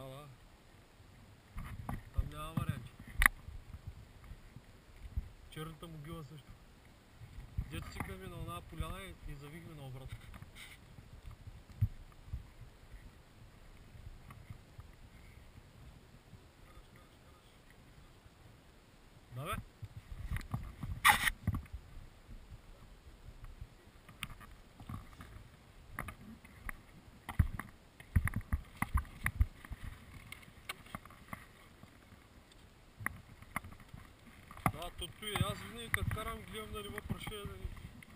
Ала. Там няма варианти. Черната могила също. Дето стигнахме на една поляна и завихме на обратно. Да бе? Да, тото и аз винаги като карам гледам да не ме праше да ни...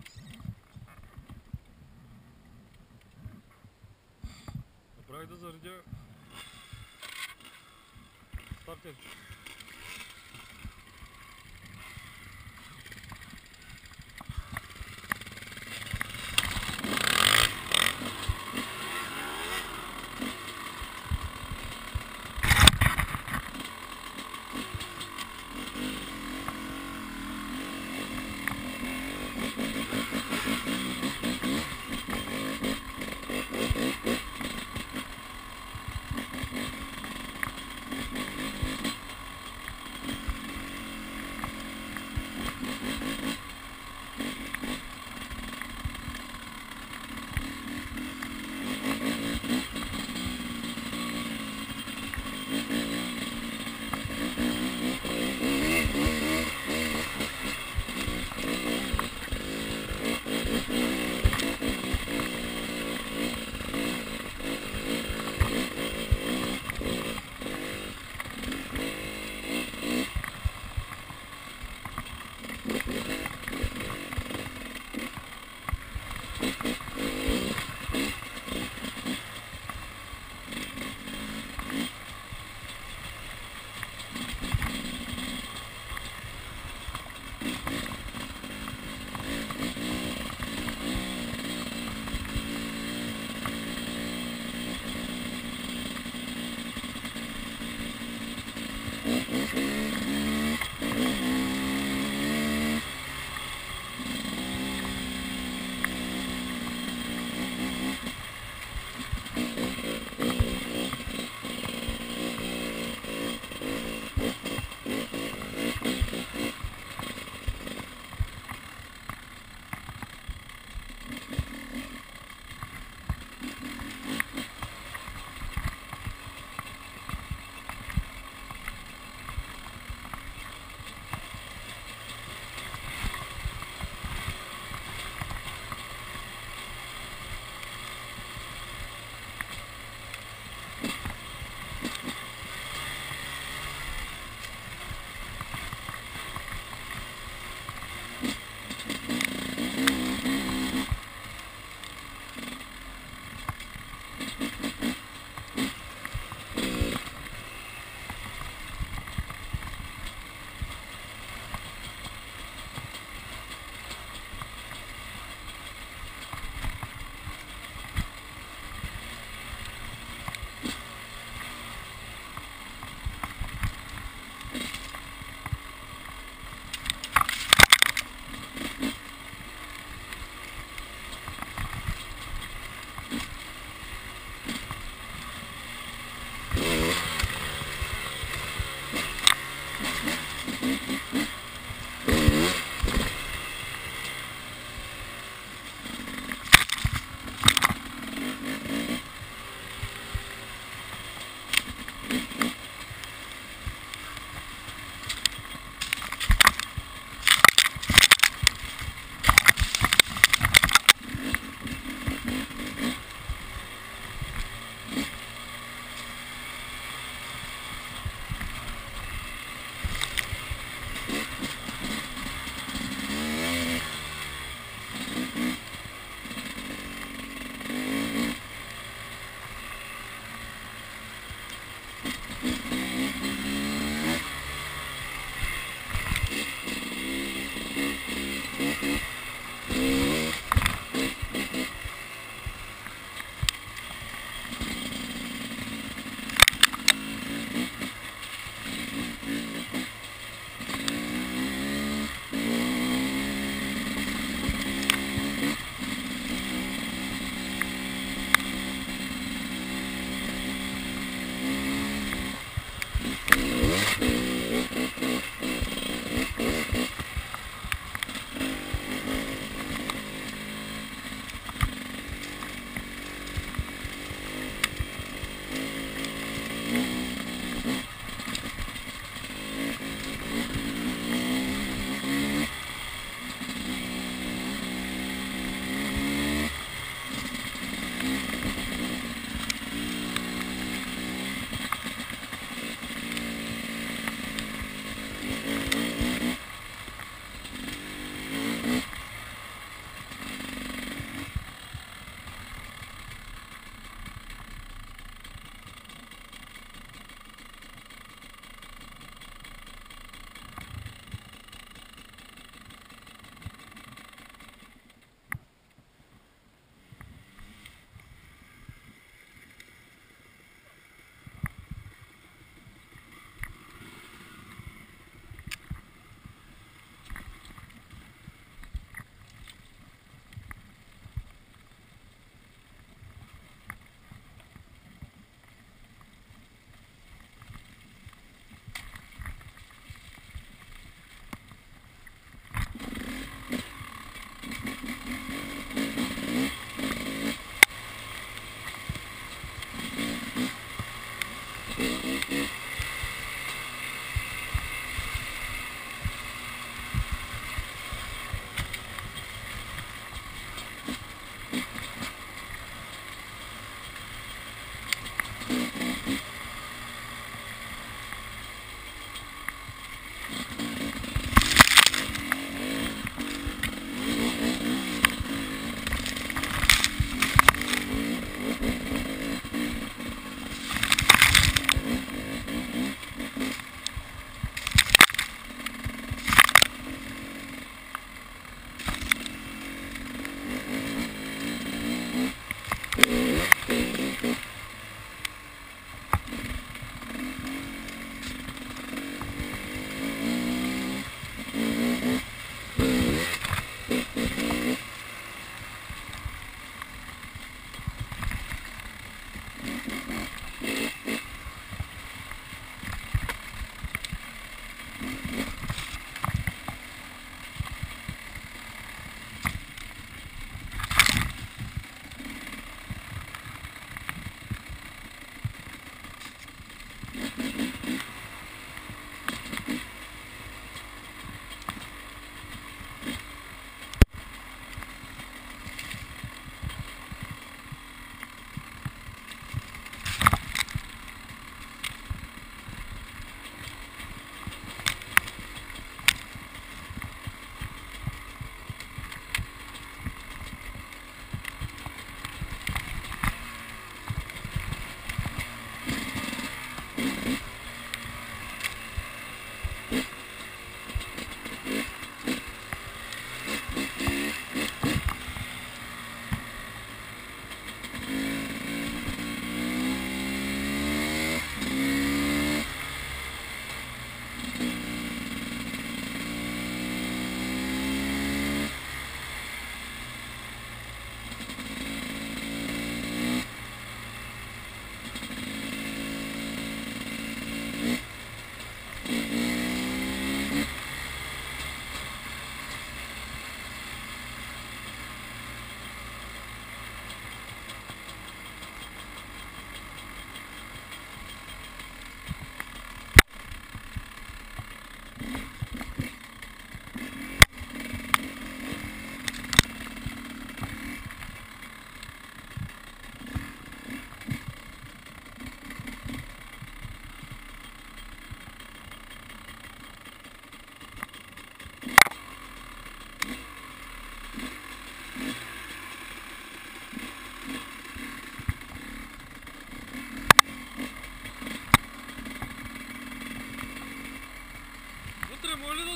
Направих да заредя стартерче.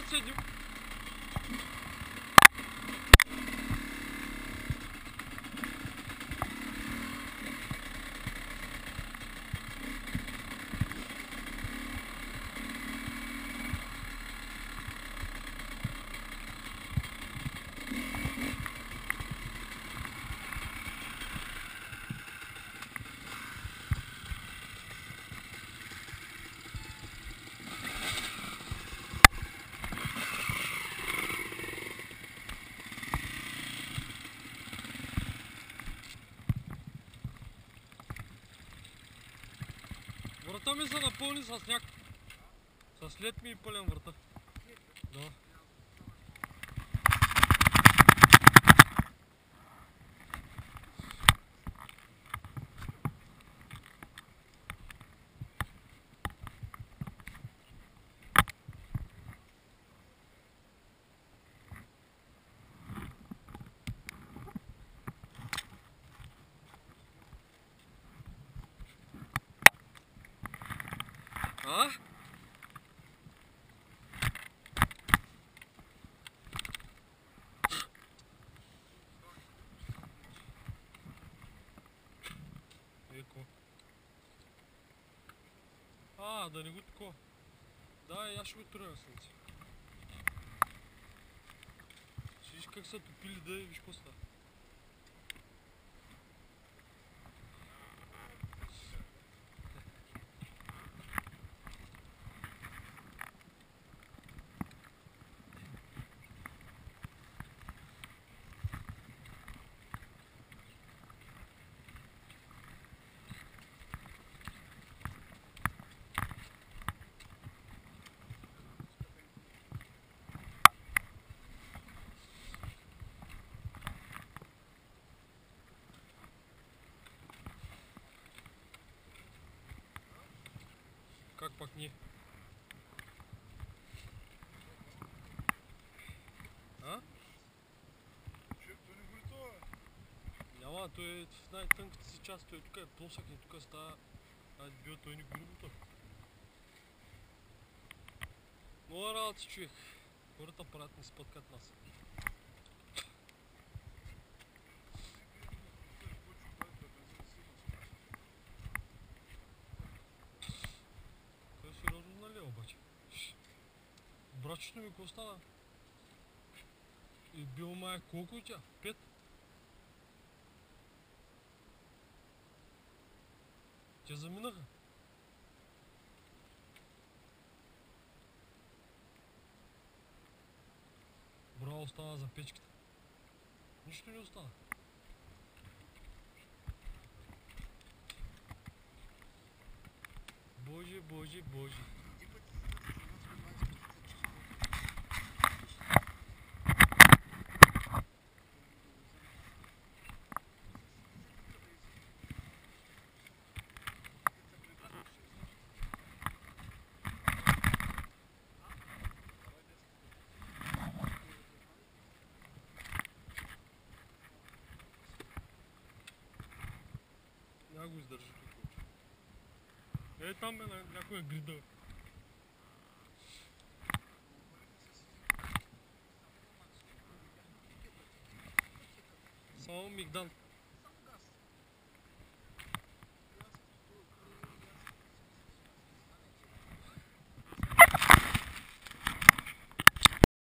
седим. Врата ми се напълни с сняг. С лед ми и пълен врата. Да. А? Еко. Да не го такова. Да, аз ще го туря на слънце. Ще виж как са топили да и виж какво става. Как пак не? А? Няма, той е в най-тънката си част, той тук е плосък и тук става бил той ни грубото. Много работа, човек. Хората правят не спъткат нас. Той е сериозно нали обаче. Брачето ми какво стана? И бил май колко тя? 5? Те заминаха. Браво остана за печката. Нищо не остана. Боже, боже, боже. Няма го издържа тук. Е, там е някоя грида. Само мигдан.